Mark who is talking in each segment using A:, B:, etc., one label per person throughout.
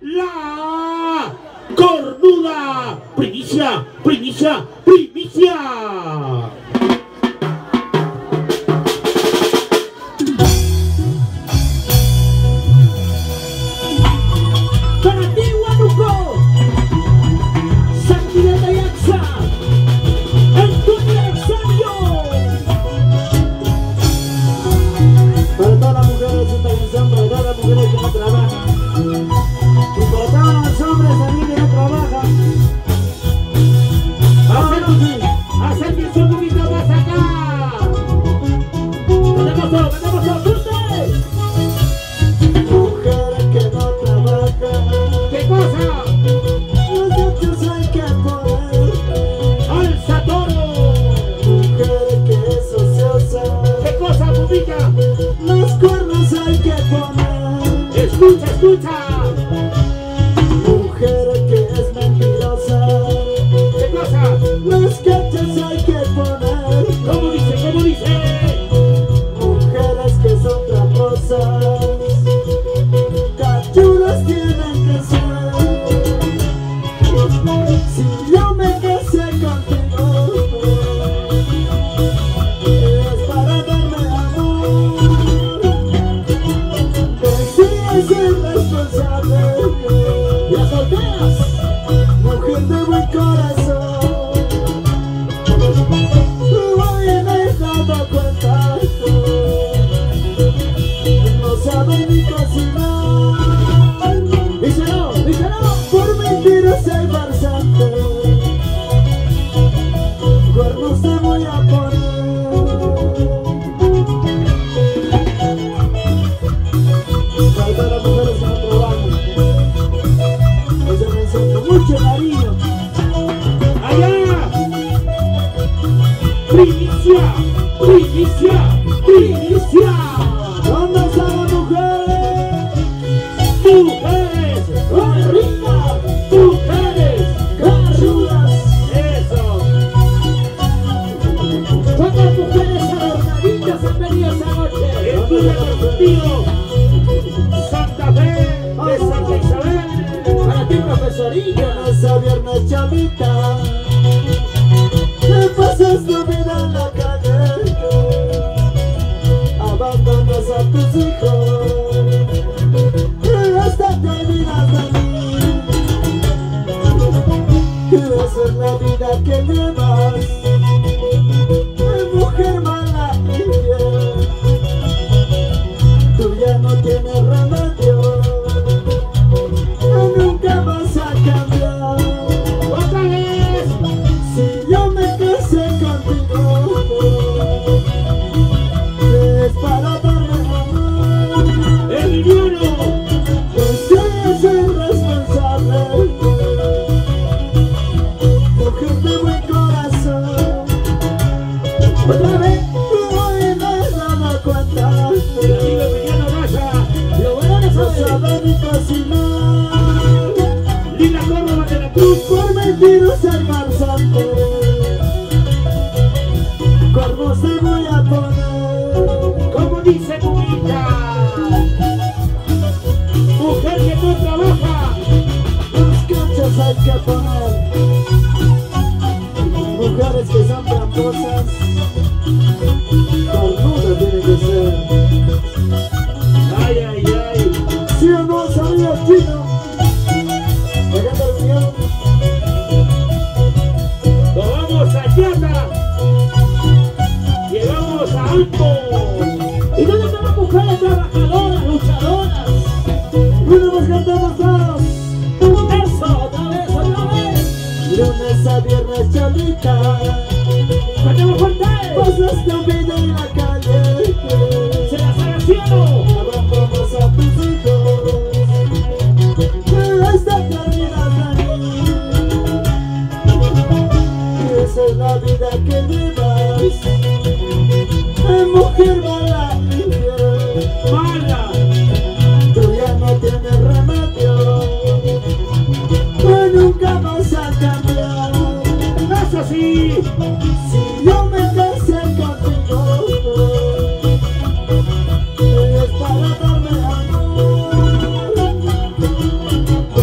A: la cornuda. Primicia, primicia, primicia. Para ti, Huánuco, Santi de Tayaxa, el tu aniversario.
B: Para todas las mujeres esta canción, para todas las mujeres que no trabajan y para todos los hombres también que no trabajan.
A: Acérquense un poquito más acá. Tenemos todo, ustedes.
B: Mujeres que no trabajan,
A: ¿Qué cosa?
B: los hechos hay que poner.
A: Alza todo.
B: Mujeres que es ociosa,
A: ¿Qué cosa, pupita?
B: los cuernos hay que poner.
A: Escucha, escucha.
B: Mujeres que es mentirosa,
A: ¿Qué cosa?
B: los cachos hay que poner.
A: ¿Cómo dice? ¿Cómo dice?
B: Mujeres que son tramposas, cachudas tienen que ser. Si yo me casé contigo, es para darme amor. Decías ser responsable,
A: Las solteras.
B: mujer de buen corazón. Hoy me he dado cuenta, no sabe ni cocinar.
A: Díselo, díselo.
B: Por mentiras hay farsante, cuernos te voy a poner. Para todas las mujeres que no trabajan, esa canción con mucho cariño.
A: Allá. Primicia, primicia, primicia.
B: ¿Dónde están las mujeres?
A: Mujeres, arriba. Mujeres,
B: Cachudas.
A: eso.
C: ¿Cuántas mujeres adornaditas han venido esta noche?
A: Estuve contigo. Santa Fe de Santa Isabel.
C: Para ti, profesorilla.
B: Esa viernes chavita, te pasas tu vida en la calle, abandonas a tus hijos y hasta te olvidas de mí. Esa es la vida que llevas, mujer mala y fiel. Tú ya no tienes remedio, nunca vas a cambiar.
A: Otra vez.
B: Si yo me casé contigo, es para darme amor.
A: Emiliano.
B: Usted es el responsable, mujer de buen corazón.
A: Otra vez.
B: Hoy me he dado cuenta,
A: El amigo Emiliano Massa.
C: Lo bueno no
B: no
C: sabe.
B: sabe ni cocinar.
A: Lila Córdoba de la Cruz.
B: Por mentiras hay farsante, cuernos te voy a poner.
A: Como dice Pupita. Mujer que no trabaja.
B: Los cachos hay que poner. Mujeres que son tramposas, cornudas tienen que ser.
A: Ay, ay, ay.
B: ¿Sí o no sabía chino? ¿Me canta el señor?
A: Nos vamos a Yata. Llegamos a Alto.
C: ¿Y dónde están las mujeres trabajadoras, luchadoras?
B: Bueno, nos cantamos todos.
C: Eso, otra vez, otra vez.
B: Lunes a viernes cholita,
A: Cantemos fuerte.
B: pasas tu vida en la calle,
A: Se las agaciono.
B: abandonamos a tus hijos y hasta te olvidas de mí. Y esa es la vida que llevas, mujer mala y fiel.
A: Mala.
B: Tú ya no tienes remedio, tú nunca vas a cambiar.
A: No es así.
B: Si yo me casé contigo, es para darme amor.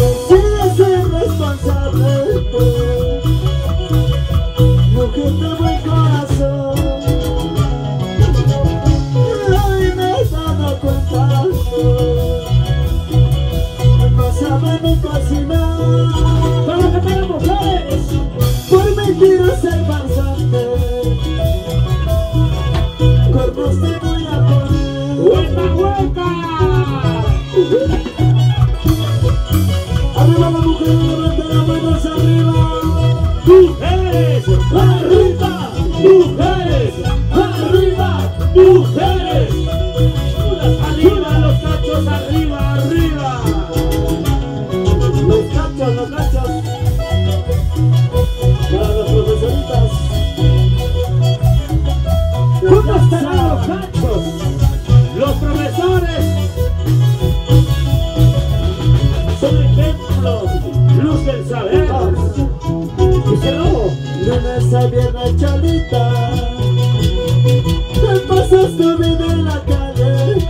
B: saben ni cocinar.
C: Para cantar a mujeres.
B: Por mentirosa y farsante, cuernos te voy a poner.
C: ¡Hueca, hueca!
B: Arriba la mujer, levanta las manos arriba.
C: ¡Mujeres! ¡Arriba! ¡Mujeres! ¡Arriba! ¡Mujeres! ¡Arriba los cachos! ¡Arriba! ¡Arriba!
B: Los cachos, los cachos. Para las profesoritas.
C: ¿Cómo estarán los cachos? Los profesores son ejemplos, luz del saber. Díselo.
B: Lunes a viernes, cholita, te pasas tu vida en la calle,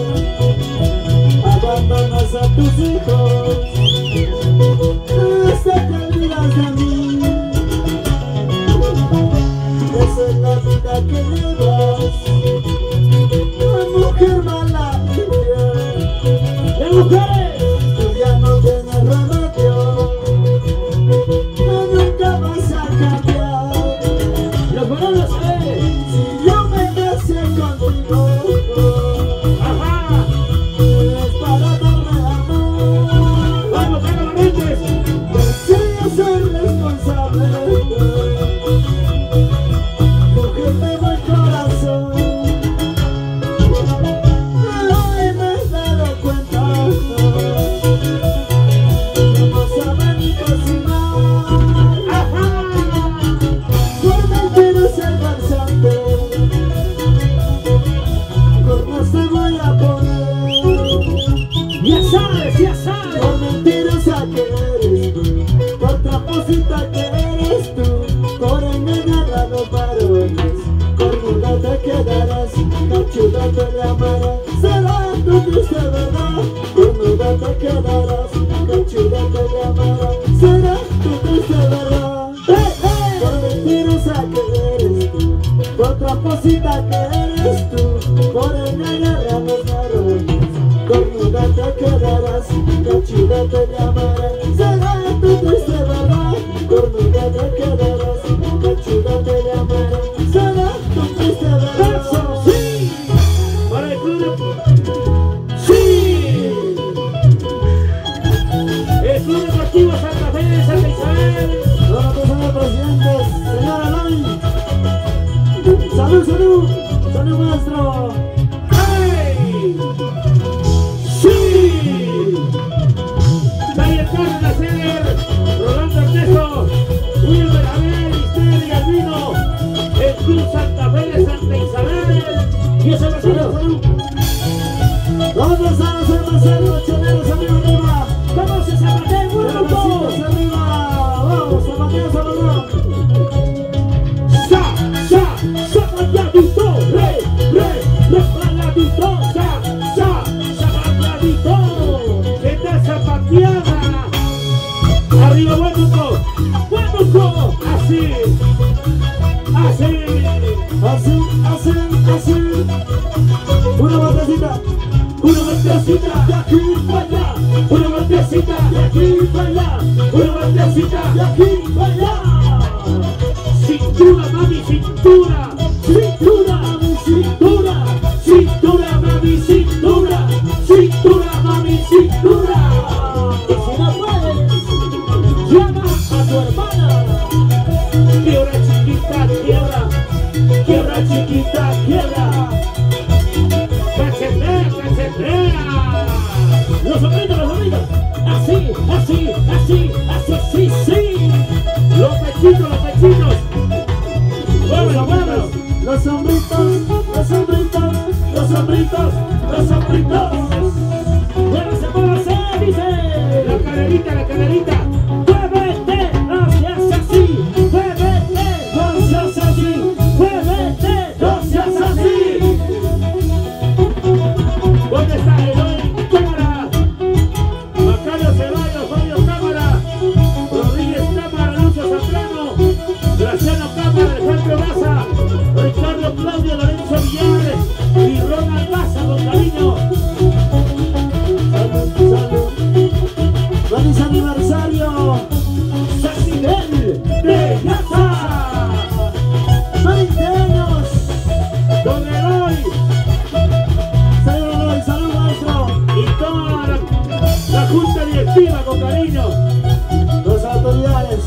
B: abandonas a tus hijos, hasta te olvidas de mí. Esa es la vida que llevas, mujer mala y fiel.
C: ¡De mujeres!
B: Tú ya no tienes remedio, nunca vas a cambiar.
C: ¡Los varones!
B: Si yo me casé contigo,
C: ¡Ajá!
B: es para darme amor.
C: ¡Vamos, caballetes!
B: Si yo soy responsable, mujer de buen corazón. Hoy me he dado cuenta, no saben ni cocinar.
C: ¡Ajá!
B: Por mentiras el farsante, cuernos te voy a poner.
C: ¡Ya sabes, ya sabes!
B: Por mentirosa que eres tú, por tramposita que eres tú, por engañar a los varones, cornuda te quedarás, cachuda te llamarás. Será tu triste verdad, cornuda te quedarás, cachuda te llamarás. Será tu triste verdad. Por mentirosa que eres tú, por tramposita que eres tú, por engañar a los varones, cornuda te quedarás, cachuda te llamarás. Será tu triste verdad, cornuda te quedarás, cachuda te llamarás. Será tu triste verdad.
C: ¡Eso sí! ¡Para el club! ¡Sí! El Club Deportivo Santa Fe de Santa Isabel.
B: Hola, señor presidente, señora Lai. Salud, salud, salud maestro.
C: ¡Ay! ¡Sí! Daniel Carlos Ceder, Rolando Ernesto, Wilber Abel, Mister y Albino, el Club Santa Fe de Santa Isabel. Y ese va a ser
B: Salud. ¿Dónde están los hermanos choneros arriba arriba?
C: ¿Cómo se zapatea el
B: Besitos
C: grupo?
B: arriba. Vamos, zapateo, zapateo.
C: Zapateadito, resbaladito, zapateadito. Esta zapateada. Arriba, buen buco, así, así.
B: Así, así, así. Una vueltecita.
C: Una vueltecita de aquí para allá, una vueltecita de aquí para allá, una vueltecita de aquí para allá. Cintura, mami, cintura, cintura, cintura, cintura, mami, cintura, cintura, mami, cintura. Y si no puedes, llama a tu hermana. Quiebra chiquita, quiebra, quiebra chiquita, quiebra. ¡Cachetea, cachetea! ¡Los hombritos, los hombritos! ¡Así, así, así, así, sí, sí! ¡Los pechitos, los pechitos! ¡Muévelo, muévelo!
B: Los hombritos, los hombritos,
C: ¡Los hombritos, los hombritos! ¡Muévese, muévese! ¡Dice! ¡La caderita, la caderita! ¡Muévete! ¡No seas así! ¡Muévete! ¡No seas así! ¡Muévete! ¡No seas así! ¿Dónde está Eloy Cámara? Macario Ceballos, Fabio Cámara, Rodríguez Cámara, Lucio Zambrano, Graciano Cámara, Alejandro Baza, Ricardo Claudio, Lorenzo Villar y Ronald Baza, con cariño.
B: salud, salud.
C: Viva con cariño.
B: Las autoridades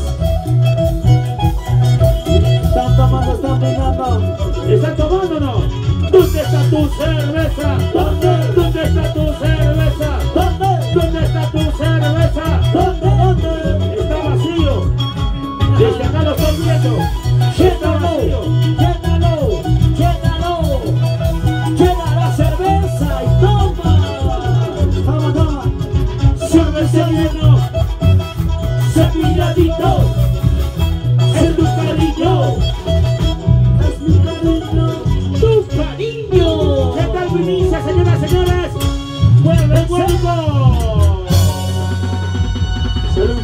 B: están tomando, están brindando.
C: ¿Están tomando o no? ¿Dónde está tu cerveza?
B: ¿Dónde?
C: ¿Dónde está tu cerveza?
B: ¿Dónde?
C: ¿Dónde está tu cerveza?
B: ¿Dónde?
C: Está vacío. Desde acá lo estoy viendo. Está vacío.
B: Llénalo, llénalo, llena la cerveza y toma. Toma, toma.
C: Cerveza lleno. Cepilladito. Es tu cariño.
B: Es mi cariño.
C: ¡Tu cariño! ¿Qué tal primicia, señoras y señores? ¡Vuelve, vuelvo!
B: Salud.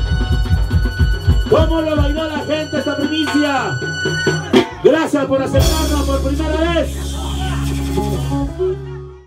C: ¿Cómo lo bailó la gente esta primicia? Gracias por aceptarnos por primera vez.